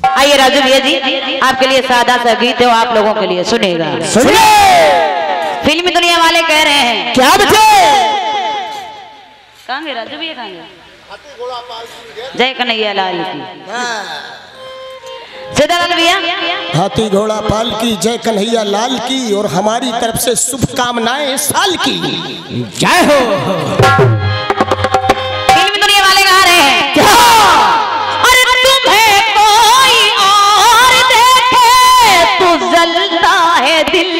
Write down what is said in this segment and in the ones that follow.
आइए राजू भैया जी, आपके लिए सादा सा गीत है, आप लोगों के लिए सुनेगा। सुनिए। फिल्मी दुनिया वाले कह रहे हैं क्या बचे? कहाँ गए राजू भैया, कहाँ गए? जय कन्हैया लाल की। सीतालाल भैया, हाथी घोड़ा पाल की, जय कन्हैया लाल की, और हमारी तरफ से शुभकामनाएं साल की। जय हो। फिल्मी दुनिया वाले गा रहे हैं क्या? अरे तुम्हें कोई और देखे तो जलता है दिल।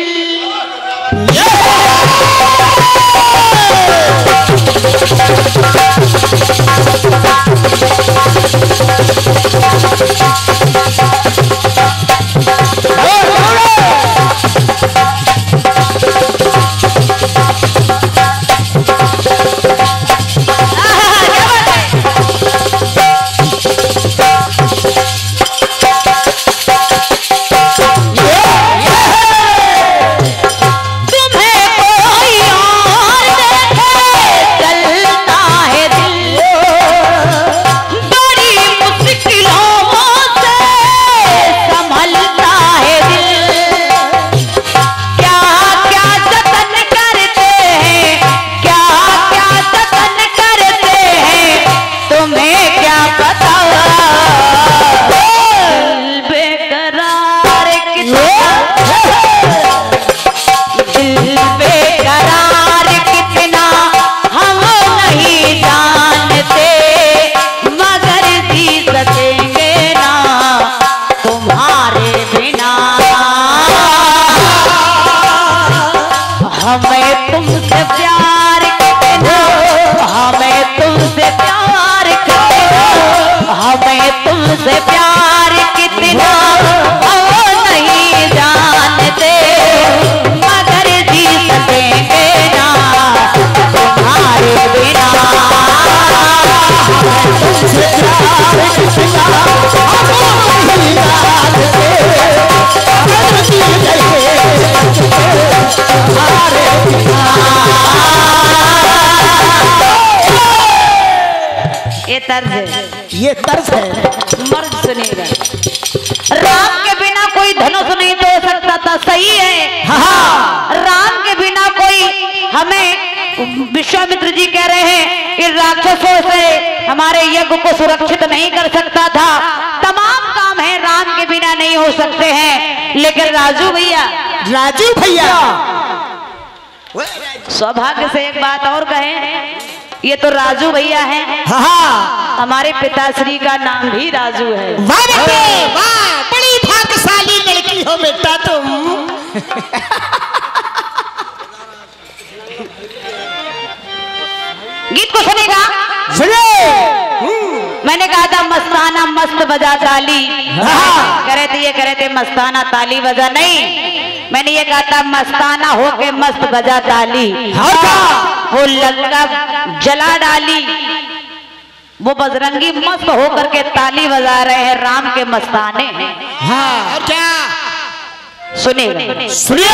तुमसे प्यार कितना हम नहीं जानते, मगर जी सकेंगे ना तुम्हारे बिना। तुमसे प्यार कितना हम नहीं जानते, मगर जी सकेंगे तुम्हारे बिना। ये तर्ज है, ये तर्ज है। मर्द सुनेगा। राम के बिना कोई धनुष नहीं तोड़ सकता था, सही है। हाँ, राम के बिना कोई, हमें विश्वामित्र जी कह रहे हैं कि राक्षसों से हमारे यज्ञ को सुरक्षित नहीं कर सकता था। तमाम काम है राम के बिना नहीं हो सकते हैं। लेकिन राजू भैया, सौभाग्य से एक बात और कहें, ये तो राजू भैया हैं। हाँ, हमारे पिताश्री का नाम भी राजू है। वाह बेटे वाह, बड़ी भाग्यशाली लड़की हो बेटा तुम। गीत को सुनेगा? सुनिए। मैंने कहा था मस्ताना मस्त बजा ताली, कह रहे थे मस्ताना ताली बजा, नहीं, मैंने ये कहा था मस्ताना होके मस्त बजा ताली। वो लंका जला डाली, वो बजरंगी मस्त होकर के ताली बजा रहे हैं, राम के मस्ताने हैं। हाँ, और क्या? सुनिए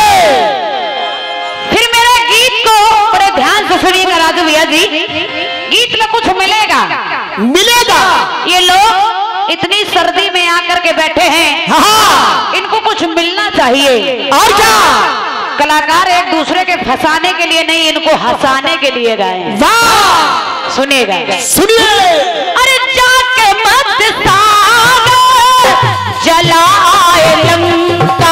फिर मेरे गीत को बड़े ध्यान से सुनिएगा राजू भैया जी। गीत में कुछ मिलेगा। ये लोग इतनी सर्दी में आकर के बैठे हैं, हाँ, इनको कुछ मिलना चाहिए। और क्या? कलाकार एक दूसरे के फंसाने के लिए नहीं, इनको हंसाने के लिए गाए। वाह, सुनेगा? सुनिए। अरे जाके मत सागर जलाए लंका,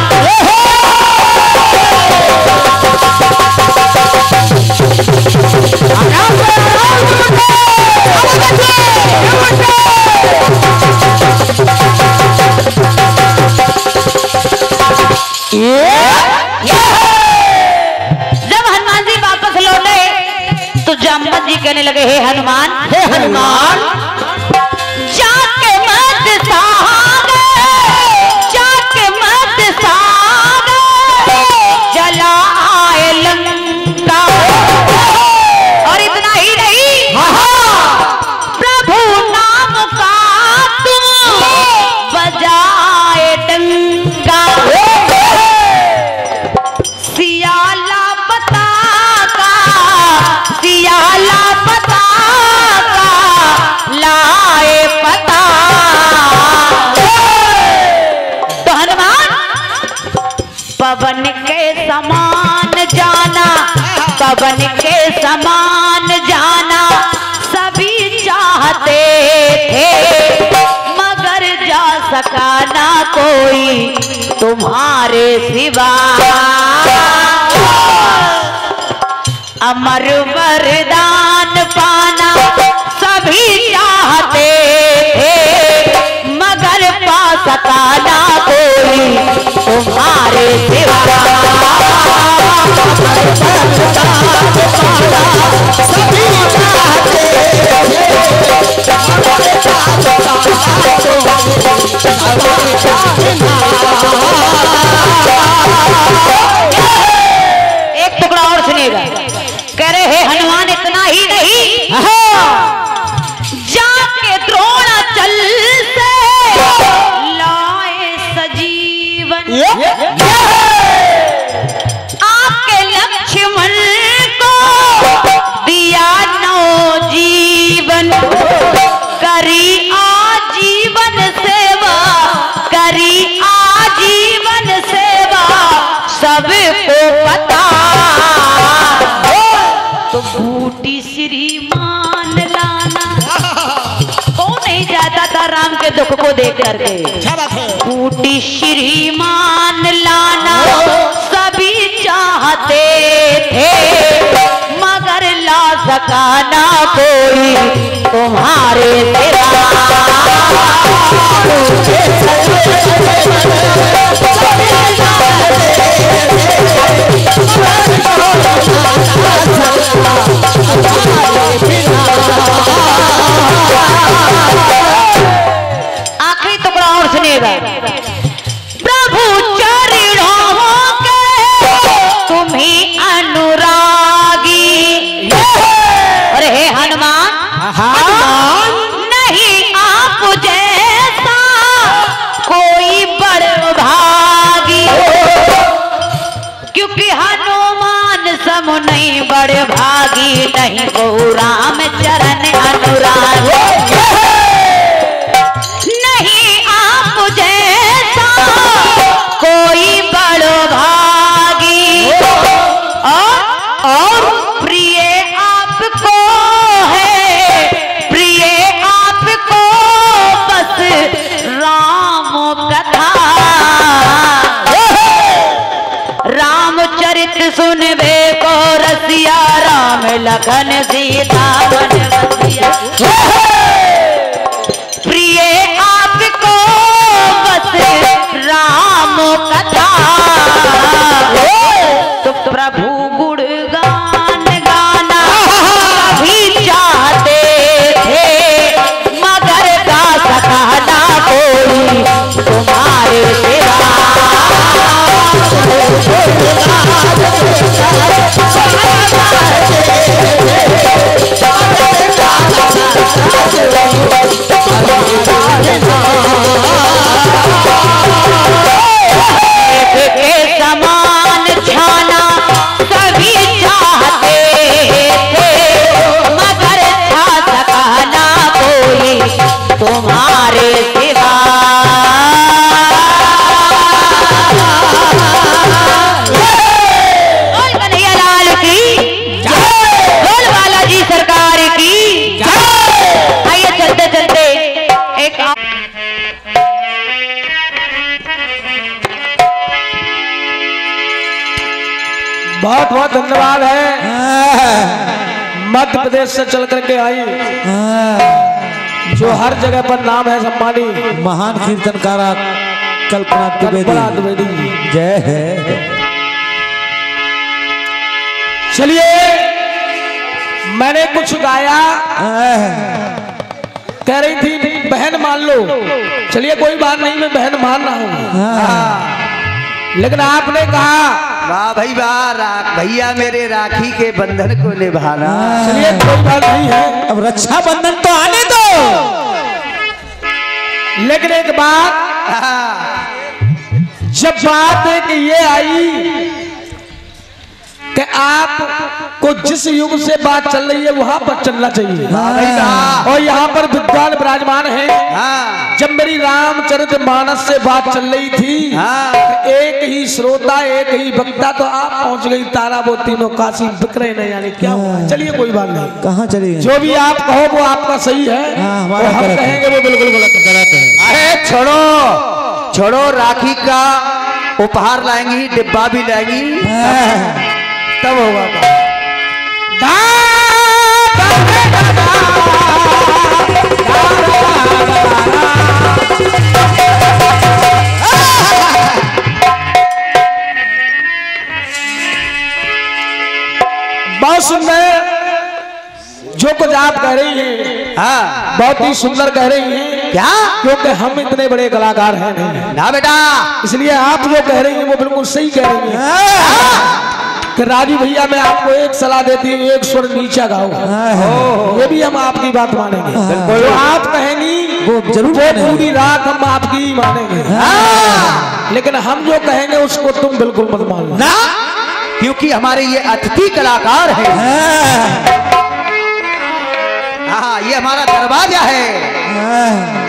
जब हनुमान जी वापस लौटे तो जामवंत जी कहने लगे, हे हनुमान, जाके मत सागर जलाए लंका। और इतना ही नहीं, प्रभु नाम का तुम बजाए डंका। सियाला पताका पवन के समान जाना सभी चाहते थे, मगर जा सका ना कोई तुम्हारे सिवा। अमर वरदान पाना सभी चाहते थे, मगर पा सका ना कोई तुम्हारे सिवा। सभी चाहते एक टुकड़ा और सुनिएगा। कह रहे हैं हनुमान इतना ही नहीं, जाके द्रोणाचल से लाए सजीवन, आपके लक्ष्मण को दिया नवजीवन, करी आजीवन सेवा, करी आजीवन सेवा, सबको पता। तो बूटी श्रीमान लाना, कौन नहीं चाहता था राम के दुख को देख करके। बूटी श्रीमान लाना सभी चाहते थे, मगर ला सका ना कोई तुम्हारे सिवा। आखिरी टुकड़ा और सुनिएगा। प्रभु चरणों के तुम्हीं अनुरागी, अरे हे हनुमान, नहीं आप जैसा कोई बड़ भागी, क्योंकि हनुमान सम नहीं बड़ भागी, नहीं को राम चरण अनुरागी। नहीं आप जैसा कोई बड़ भागी, और प्रिय आपको है, प्रिय आपको बस राम कथा। रामचरित सुनबे को रसिया, राम लखन सीता मन बसिया। प्रिय आपको बस राम कथा, तो प्रभु गुणगान गाना सभी चाहते थे, मगर गा सका ना कोई तुम्हारे सिवा। के समान छाना सभी चाहते थे, मगर था सका ना कोई तुम्हारे सिवा। बोल कन्हैया लाल की जय, बोल बालाजी सरकार की जय। आइए चलते चलते एक बहुत बहुत धन्यवाद है। मध्य प्रदेश से चल करके आई, जो हर जगह पर नाम है सम्मानी, महान कीर्तनकारा कल्पना द्विवेदी, जय है। चलिए मैंने कुछ गाया, कह रही थी बहन मान लो, चलिए कोई बात नहीं, मैं बहन मान रहा हूँ, लेकिन आपने कहा वाह भाई वाह, भैया मेरे राखी के बंधन को निभाना। चलिए कोई बात नहीं है, अब रक्षा बंधन तो आने दो। लेकिन एक बात, जब बात है कि ये आई कि आपको जिस युग से बात चल रही है वहां पर चलना चाहिए, और यहाँ पर विद्वान विराजमान है। जब मेरी राम रामचरितमानस से बात चल रही थी। हाँ। एक ही श्रोता एक ही वक्ता, तो आप पहुंच गई तारा वो तीनों काशी बिखरे नहीं, यानी क्या हुआ? चलिए कोई बात नहीं, कहाँ चली गई? जो भी आप कहो वो आपका सही है। हाँ, हमारा और हम गलत है। कहेंगे वो बिल्कुल गलत है। अरे छोड़ो छोड़ो, राखी का उपहार लाएंगी, डिब्बा भी लाएंगी, तब होगा। बहुत सुंदर जो कुछ आप कह रही हैं, हाँ बहुत ही सुंदर कह रही हैं। क्या? क्योंकि हम इतने बड़े कलाकार हैं नहीं, ना बेटा, इसलिए आप जो कह रही हैं वो बिल्कुल सही कह रही हैं। कि राजू भैया मैं आपको एक सलाह देती हूँ, एक स्वर नीचा गाओ, ये भी हम आपकी बात मानेंगे। जो आप कहेंगी वो जरूर वो मानेंगे। पूरी रात हम आपकी ही मानेंगे। लेकिन हम जो कहेंगे उसको तुम बिल्कुल मत मानना ना, क्योंकि हमारे ये अतिथि कलाकार हैं। हाँ, ये हमारा दरवाजा है।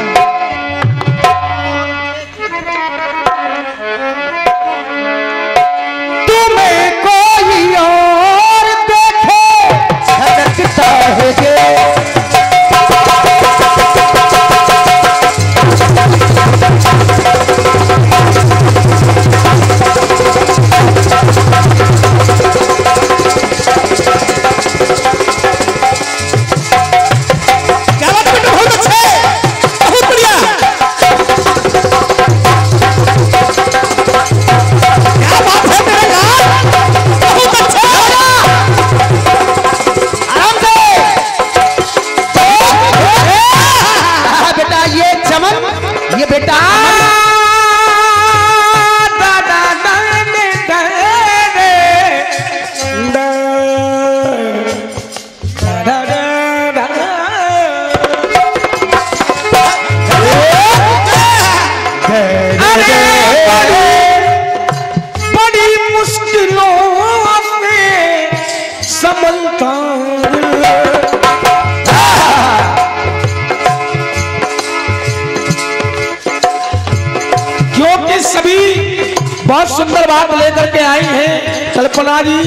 तुम्हें कोई और देखे झलकता है जे। ये बेटा बड़ी मुश्किलों में संभलता, क्योंकि सभी बहुत सुंदर बात लेकर के आई हैं कल्पना जी।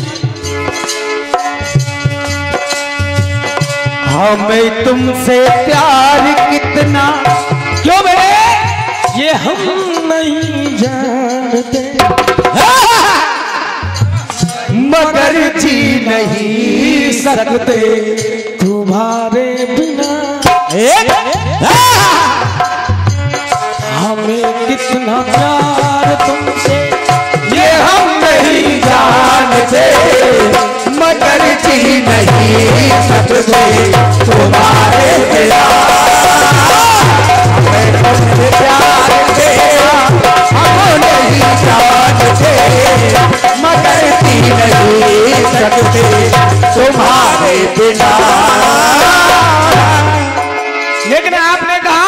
हमें तुमसे प्यार कितना, क्यों मेरे ये हम नहीं जानते, मगर जी नहीं सकते तुम्हारे बिना। हमें कितना प्यार तुमसे ये हम नहीं जानते, मगर जी नहीं सकते तुम्हारे बिना। हमें तुमसे प्यार किया हम नहीं जानते, मगर जी नहीं सकते तुम्हारे बिना। लेकिन आपने कहा,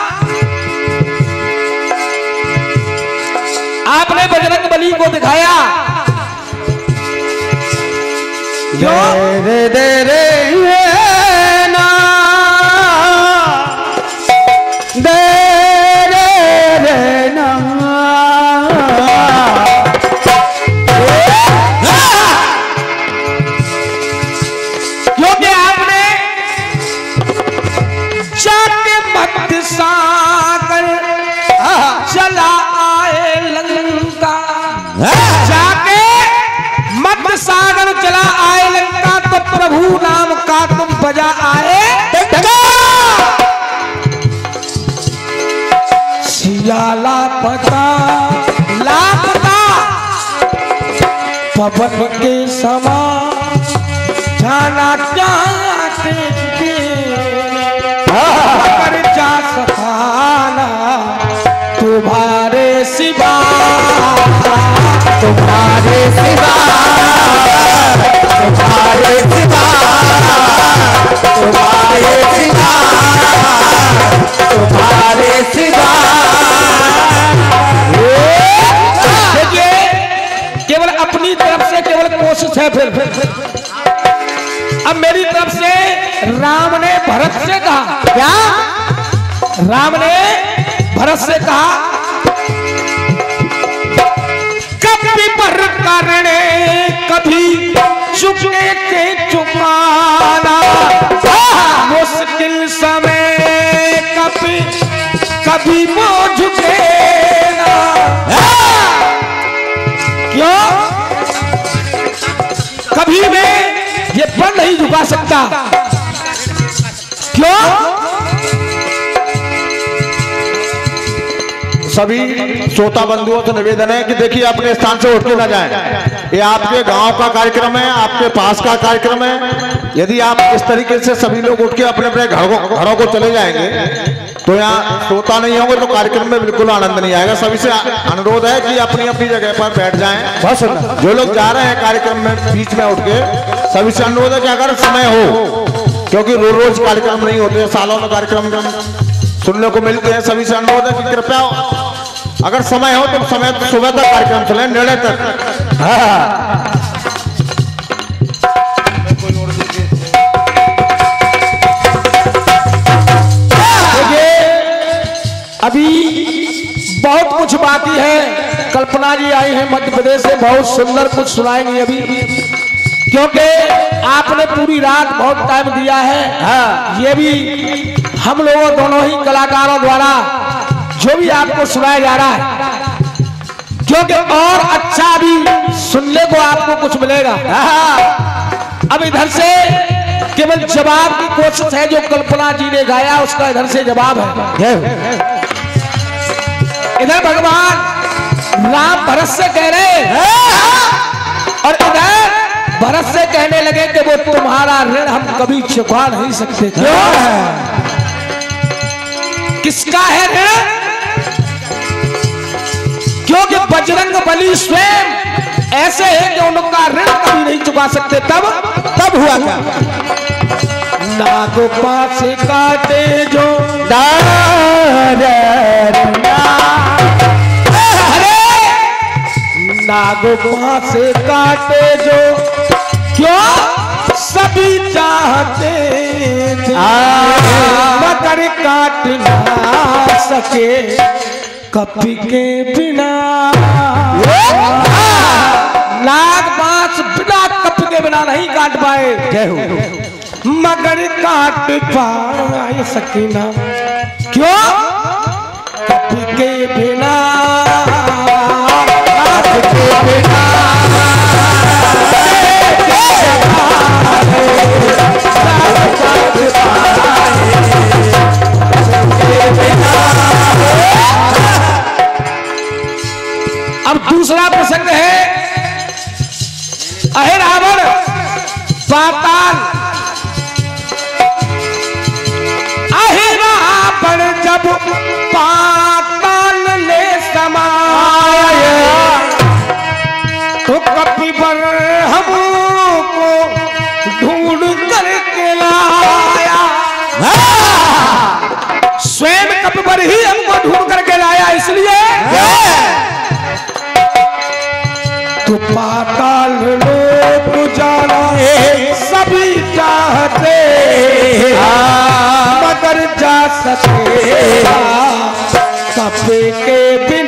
आपने बजरंग बली को दिखाया, जो दे दे रे ना, दे रे ना, क्योंकि आपने जाके मत सागर चला आए लंका, जाके मत सागर चला आए लंका, तो प्रभु नाम का तुम बजा आए सिया लापता लापता पवन के समा जाना चाहते थे, मगर जा सकाना तुम्हारे सिवा, तुम्हारे सिवा, तुम्हारे सिवा, तुम्हारे सिवा, तुम्हारे सिवा। देखिए, केवल अपनी तरफ से केवल कोशिश है। फिर अब मेरी तरफ से राम ने भरत से कहा, क्या राम ने भरत से कहा कभी पर करने कभी चुके के चुकाना मुश्किल समय कभी कभी वो झुके ना। क्यों? कभी मैं ये पर नहीं झुका सकता। क्यों? सभी श्रोता बंधुओं से निवेदन है कि देखिए अपने स्थान से उठ के ना जाएं। ये आपके गांव का कार्यक्रम है, आपके पास का कार्यक्रम है। यदि आप इस तरीके से सभी लोग उठ के अपने अपने घरों को चले जाएंगे तो यहाँ श्रोता नहीं होंगे तो कार्यक्रम में बिल्कुल आनंद नहीं आएगा। सभी से अनुरोध है कि अपनी अपनी जगह पर बैठ जाएं। जो लोग जा रहे हैं कार्यक्रम में बीच में उठ के, सभी से अनुरोध है कि अगर समय हो, क्योंकि रोज रोज कार्यक्रम नहीं होते, सालों में कार्यक्रम सुनने को मिलते हैं। सभी से अनुरोध है कि कृपया अगर समय हो तो समय सुबह तक कार्यक्रम चले, निर्णय तक। अभी बहुत कुछ बाकी है। कल्पना जी आई हैं मध्य प्रदेश से, बहुत सुंदर कुछ सुनाएंगी अभी, क्योंकि आपने पूरी रात बहुत टाइम दिया है। ये भी हम लोगों दोनों ही कलाकारों द्वारा जो भी आपको सुनाया जा रहा है, क्योंकि और अच्छा भी सुनने को आपको कुछ मिलेगा। अब इधर से केवल जवाब की कोशिश है, जो कल्पना जी ने गाया उसका इधर से जवाब है। इधर भगवान राम भरत से कह रहे और इधर भरत से कहने लगे कि वो तुम्हारा ऋण हम कभी चुका नहीं सकते। क्यों? किसका है ऋण? क्योंकि बजरंग बली स्वयं ऐसे है कि उनका ऋण कभी नहीं चुका सकते। तब हुआ क्या? नाग पास काटे जो नाग पास काटे जो, क्यों? सभी चाहते थे मगर काट ना सके कपी के बिना। नाग बांस बिना कप के बिना नहीं काट पाए, मगर काट पाए सकीना। क्यों? कपी के बिना, काट के बिना। अब दूसरा प्रसंग है, अहे रावण पाताल। अहे रावण जब पाताल ने समाया तो कपिवर हमको ढूंढ करके लाया। स्वयं कपिवर ही हमको ढूंढ करके लाया, इसलिए तो पाताल लोक जाना सभी चाहते मगर जा सके कपे के